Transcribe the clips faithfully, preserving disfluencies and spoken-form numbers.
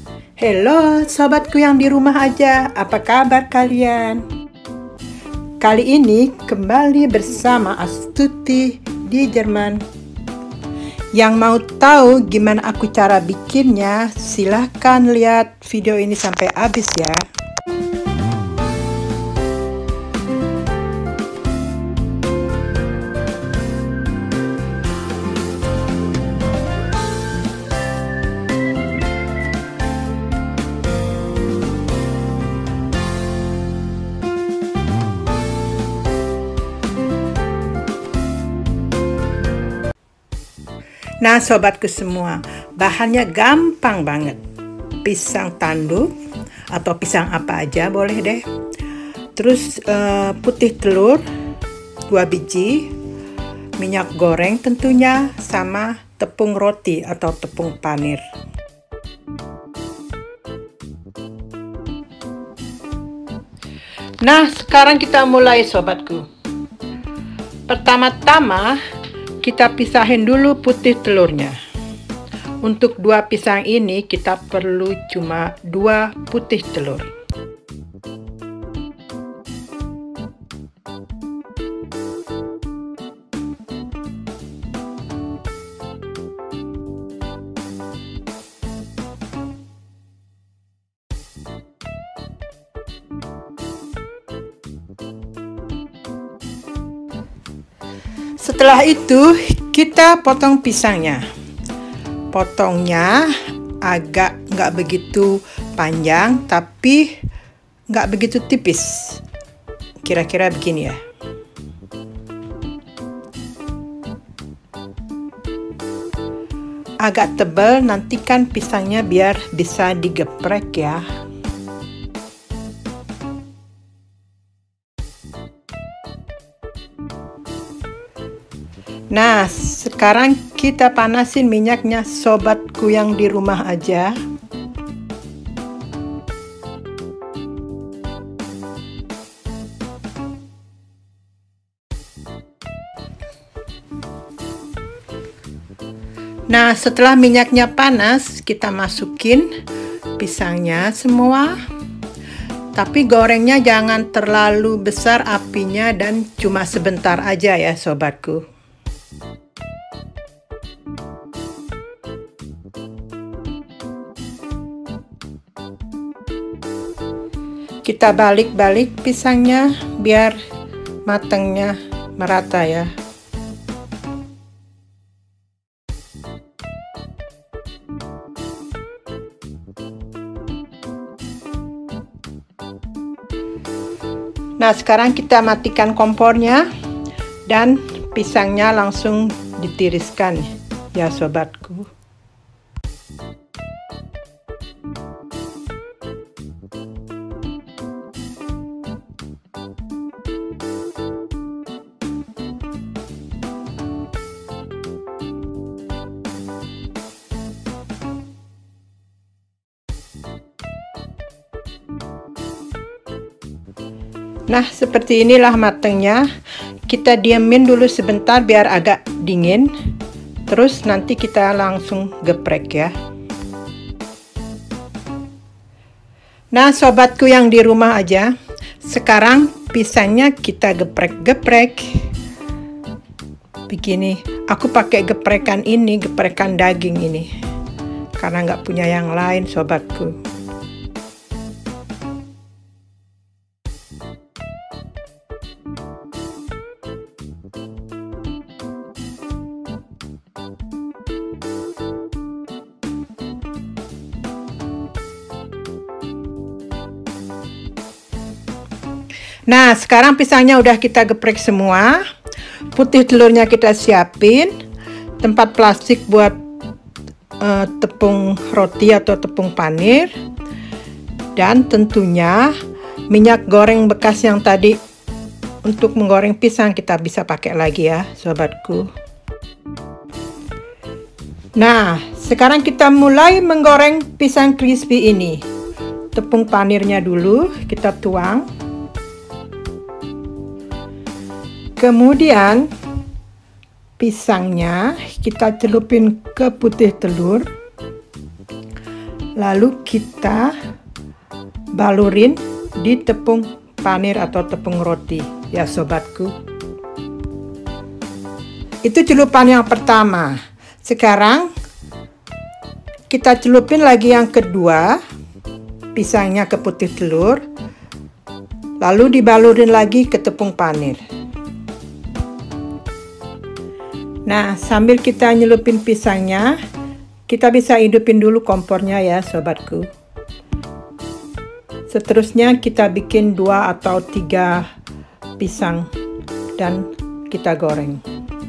Halo sobatku yang di rumah aja, apa kabar kalian? Kali ini kembali bersama Astuti di Jerman. Yang mau tahu gimana aku cara bikinnya, silahkan lihat video ini sampai habis ya. Nah sobatku semua, bahannya gampang banget. Pisang tanduk atau pisang apa aja boleh deh. Terus uh, putih telur dua biji, minyak goreng tentunya, sama tepung roti atau tepung panir. Nah sekarang kita mulai sobatku. Pertama-tama kita pisahin dulu putih telurnya. Untuk dua pisang ini kita perlu cuma dua putih telur. Setelah itu kita potong pisangnya. Potongnya agak nggak begitu panjang tapi nggak begitu tipis. Kira-kira begini ya. Agak tebal, nantikan pisangnya biar bisa digeprek ya. Nah, sekarang kita panasin minyaknya sobatku yang di rumah aja. Nah, setelah minyaknya panas, kita masukin pisangnya semua. Tapi gorengnya jangan terlalu besar apinya dan cuma sebentar aja ya sobatku. Kita balik-balik pisangnya biar matangnya merata ya. Nah, sekarang kita matikan kompornya dan pisangnya langsung ditiriskan ya sobatku. Nah, seperti inilah matangnya. Kita diamin dulu sebentar biar agak dingin. Terus nanti kita langsung geprek ya. Nah, sobatku yang di rumah aja, sekarang pisangnya kita geprek-geprek. Begini, aku pakai geprekan ini, geprekan daging ini. Karena nggak punya yang lain sobatku. Nah, sekarang pisangnya udah kita geprek semua. Putih telurnya kita siapin. Tempat plastik buat uh, tepung roti atau tepung panir. Dan tentunya minyak goreng bekas yang tadi untuk menggoreng pisang kita bisa pakai lagi ya, sobatku. Nah, sekarang kita mulai menggoreng pisang crispy ini. Tepung panirnya dulu kita tuang. Kemudian pisangnya kita celupin ke putih telur. Lalu kita balurin di tepung panir atau tepung roti ya sobatku. Itu celupan yang pertama. Sekarang kita celupin lagi yang kedua, pisangnya ke putih telur, lalu dibalurin lagi ke tepung panir. Nah, sambil kita nyelupin pisangnya, kita bisa hidupin dulu kompornya ya sobatku. Seterusnya kita bikin dua atau tiga pisang dan kita goreng.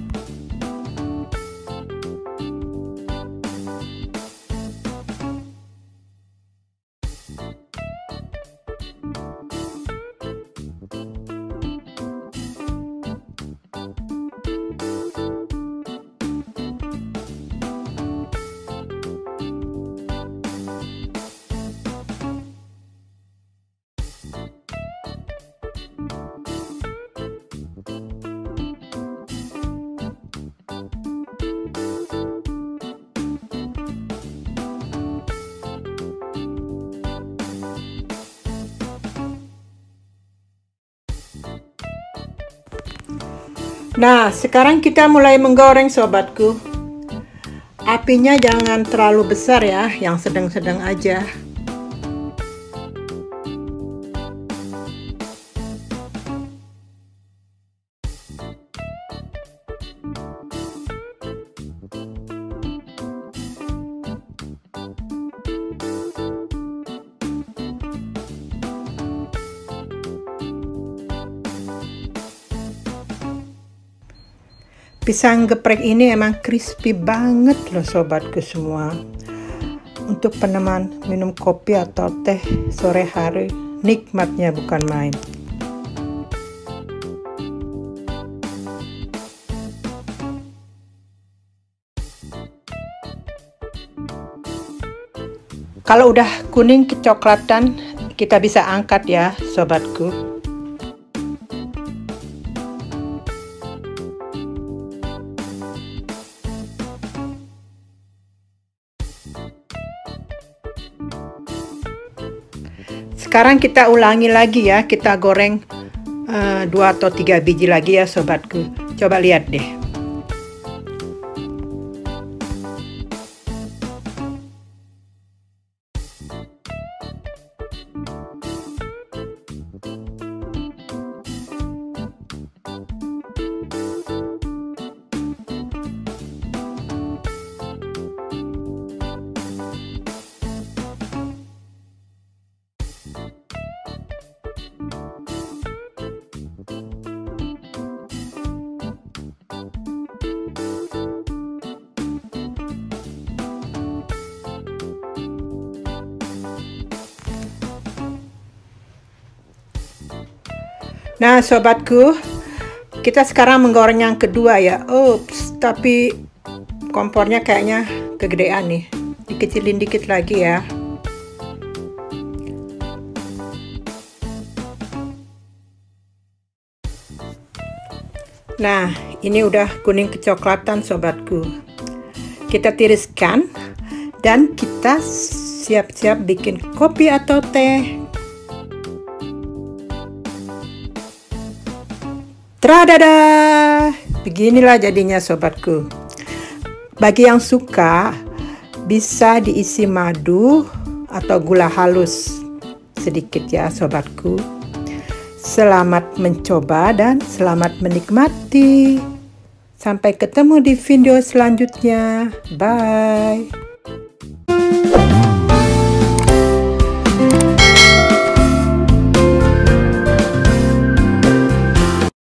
Nah, sekarang kita mulai menggoreng sobatku. Apinya jangan terlalu besar ya, yang sedang-sedang aja. Pisang geprek ini emang crispy banget loh sobatku semua. Untuk peneman minum kopi atau teh sore hari, nikmatnya bukan main. Kalau udah kuning kecoklatan, kita bisa angkat ya sobatku. Sekarang kita ulangi lagi ya, kita goreng uh, dua atau tiga biji lagi ya sobatku. Coba lihat deh. Nah sobatku, kita sekarang menggoreng yang kedua ya. Ups, tapi kompornya kayaknya kegedean nih. Dikecilin dikit lagi ya. Nah, ini udah kuning kecoklatan sobatku. Kita tiriskan dan kita siap-siap bikin kopi atau teh. Tradada! Beginilah jadinya sobatku. Bagi yang suka, bisa diisi madu atau gula halus sedikit ya sobatku. Selamat mencoba dan selamat menikmati. Sampai ketemu di video selanjutnya. Bye.